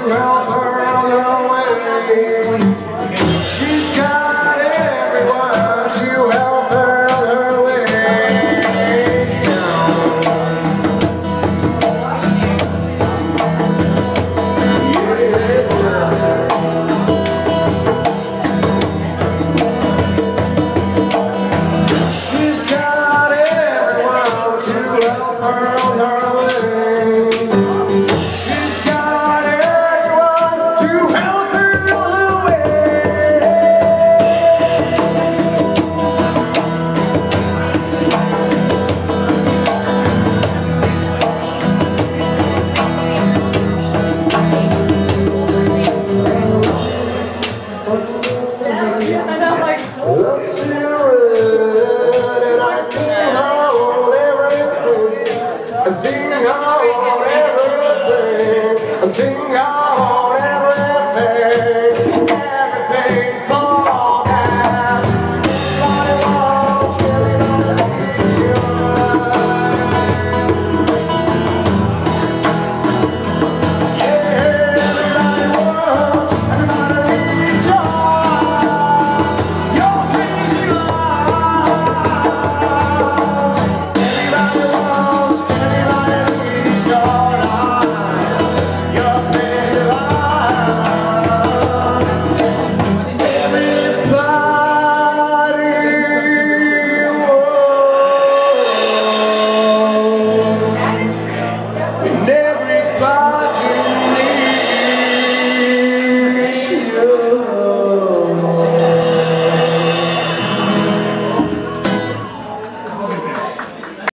help her on her way. She's got everyone to help her on her way down. Yeah. She's got everyone to help her on her way. She's got everyone to help her on her way. I'll see you and I think I want everything. I think I want everything. I think I